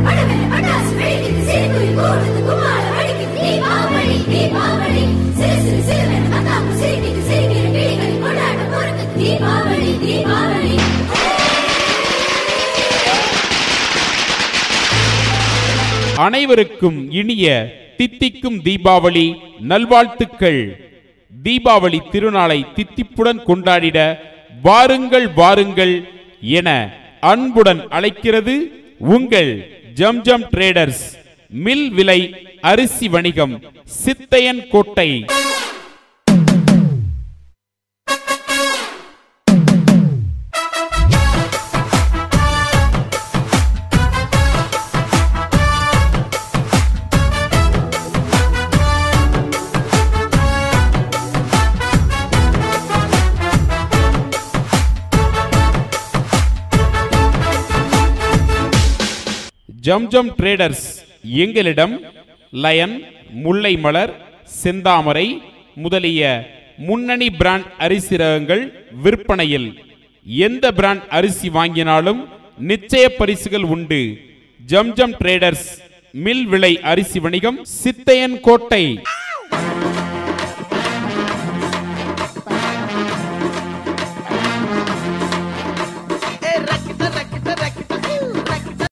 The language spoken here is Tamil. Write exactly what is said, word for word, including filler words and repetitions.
அனைவருக்கும் இனிய தித்திக்கும் தீபாவளி நல்வாழ்த்துக்கள். தீபாவளி திருநாளை தித்திப்புடன் கொண்டாடிட வாருங்கள் வாருங்கள் என அன்புடன் அழைக்கிறது உங்கள் ஜம்ஜம் ட்ரேடர்ஸ் மில் விலை அரிசி வணிகம், சித்தையன் கோட்டை. ஜம்ஜம் ட்ரேடர்ஸ் எங்களிடம் லயன், முல்லை மலர், செந்தாமரை முதலிய முன்னணி பிராண்ட் அரிசி ரகங்கள் விற்பனையில். எந்த பிராண்ட் அரிசி வாங்கினாலும் நிச்சய பரிசுகள் உண்டு. ஜம்ஜம் ட்ரேடர்ஸ் மில் விலை அரிசி வணிகம், சித்தையன் கோட்டை.